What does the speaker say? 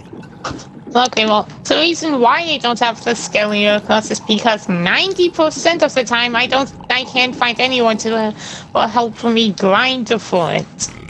Okay, well, the reason why I don't have the Skelly class is because 90% of the time I can't find anyone to help me grind for it.